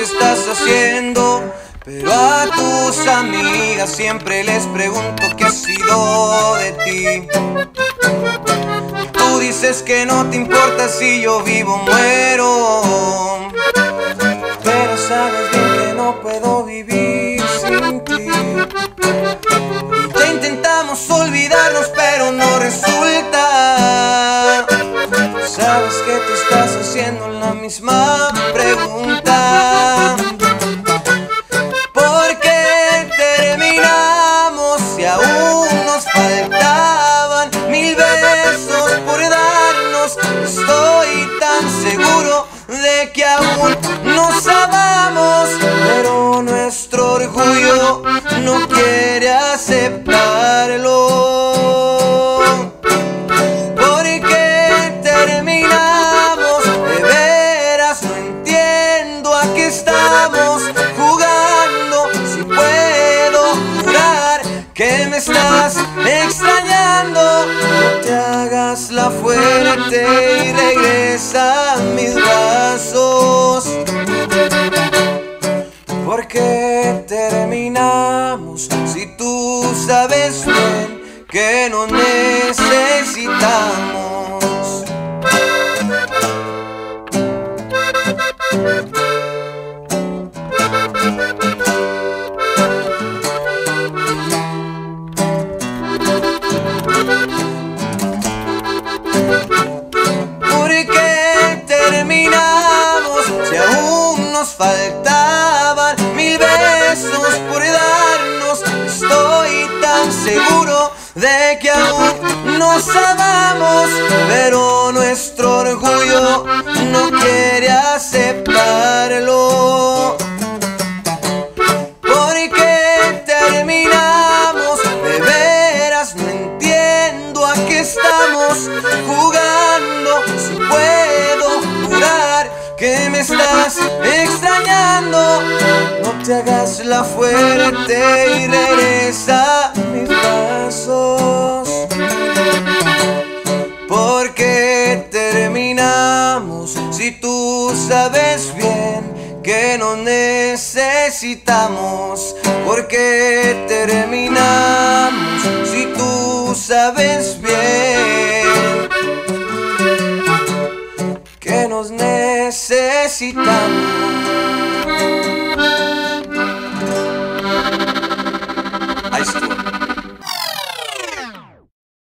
estás haciendo, pero a tus amigas siempre les pregunto qué ha sido de ti. Tú dices que no te importa si yo vivo o muero, pero sabes bien que no puedo vivir sin ti. Ya intentamos olvidarnos pero no resulta. Sabes que te estás haciendo la misma pregunta. ¿Por qué terminamos si aún nos faltaban 1000 besos por darnos? Estoy tan seguro de que aún nos amamos, pero nuestro orgullo no quiere aceptarlo. ¿Por qué terminamos? De veras no entiendo a qué estamos jugando. Si puedo jurar que me estás extrañando, no te hagas la fuerte y regresa a mis brazos. ¿Por qué terminamos si tú sabes bien que nos necesitamos? ¿Por qué terminamos si aún nos faltaban 1000 besos por darnos? Estoy tan seguro de que aún nos amamos, pero nuestro orgullo no quiere aceptarlo. ¿Por qué terminamos? De veras no entiendo a qué estamos jugando. Si puedo jurar que me estás extrañando, no te hagas la fuerte y regresa a mis brazos. ¿Por qué terminamos si tú sabes bien que nos necesitamos? ¿Por qué terminamos si tú sabes bien que nos necesitamos?